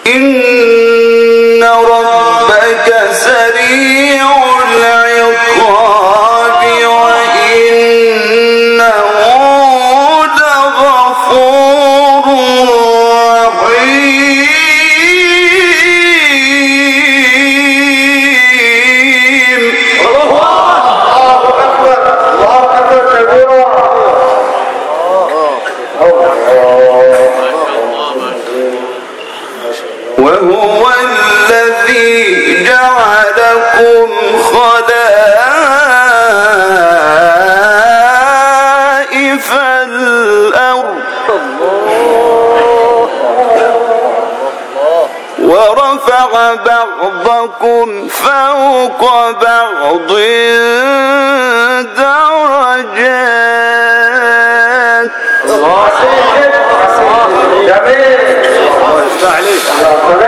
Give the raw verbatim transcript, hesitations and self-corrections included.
إن ربك سريع العقاب وإنه لغفور رحيم. الله أكبر الله أكبر كبيرا. وهو الذي جعلكم خلائف الأرض ورفع بعضكم فوق بعض درجات. الله جميل. الله